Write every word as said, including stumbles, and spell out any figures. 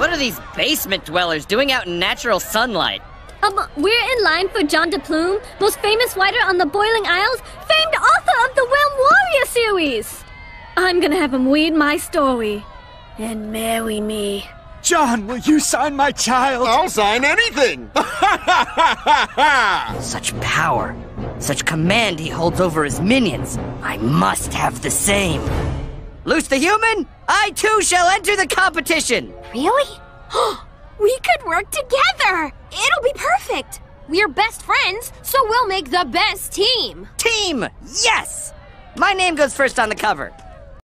What are these basement dwellers doing out in natural sunlight? Um, we're in line for John DePlume, most famous writer on the Boiling Isles, famed author of the Realm Warrior series. I'm gonna have him read my story and marry me. John, will you sign my child? I'll sign anything! Such power, such command he holds over his minions. I must have the same. Luce the human, I too shall enter the competition! Really? We could work together! It'll be perfect! We're best friends, so we'll make the best team! Team, yes! My name goes first on the cover.